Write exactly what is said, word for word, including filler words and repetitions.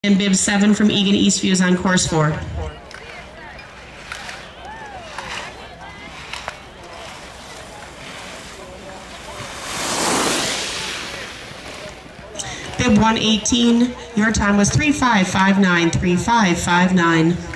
And bib seven from Egan Eastview is on course four. Bib one eighteen, your time was three five five nine, three five five nine.